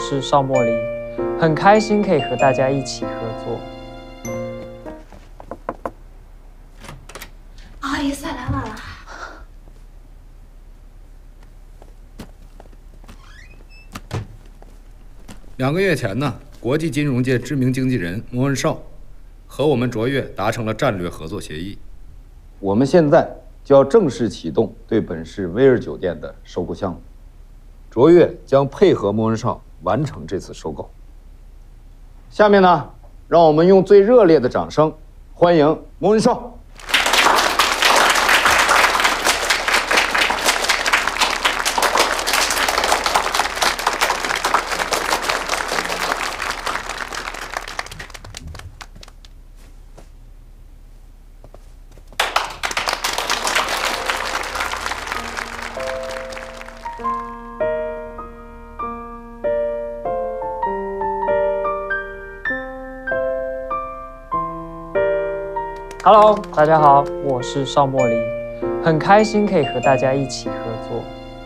是邵莫离，很开心可以和大家一起合作。 不好意思，来晚了。 2个月前呢，国际金融界知名经纪人莫恩绍和我们卓越达成了战略合作协议。 我们现在就要正式启动对本市威尔酒店的收购项目，卓越将配合莫恩绍完成这次收购。下面呢，让我们用最热烈的掌声欢迎莫恩绍。 Hello， 大家好，我是邵莫离，很开心可以和大家一起合作。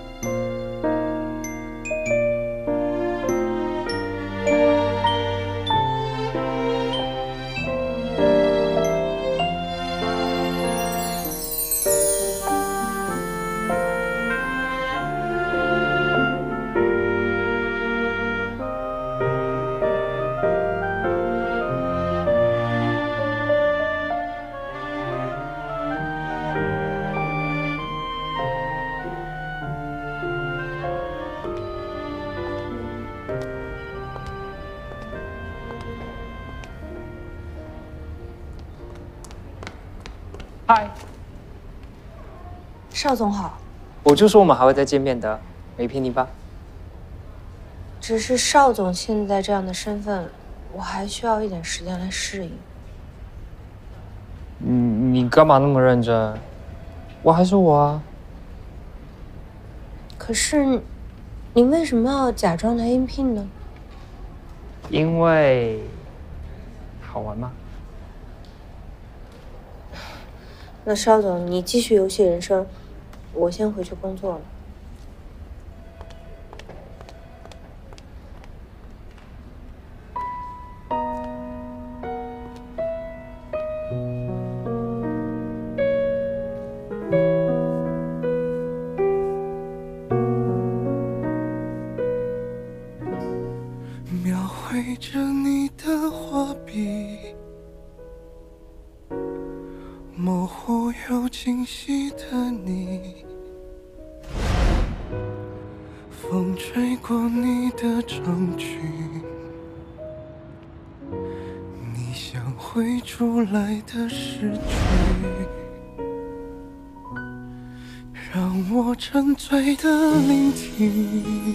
嗨， 邵总好。 我就说我们还会再见面的，没骗你吧？ 只是邵总现在这样的身份，我还需要一点时间来适应。 你干嘛那么认真？我还是我啊。 可是，你为什么要假装来应聘呢？ 因为好玩吗？ 那邵总，你继续游戏人生，我先回去工作了。 描绘着你的画笔，模糊又清晰的你，风吹过你的长裙，你想绘出来的诗句，让我沉醉的聆听，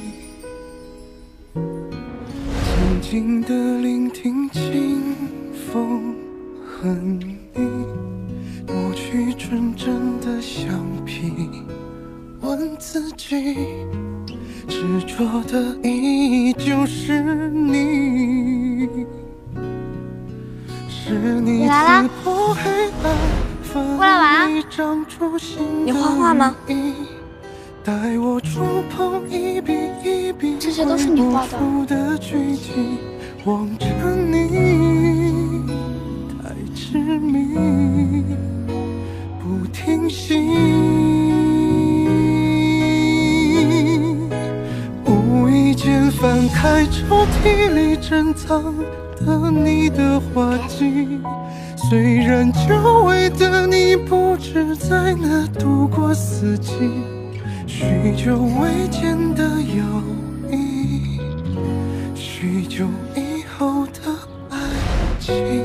静静的聆听清风和你。抹去纯真的橡皮，问自己，执着的依旧是你，是你刺破黑暗，奋力长出新的羽翼，带我触碰一笔一笔这些都是你画的剧情，望着你太痴迷。不停息，无意间翻开抽屉里珍藏的你的画集，虽然久违的你不知在哪度过四季，许久未见的友谊，许久以后的爱情。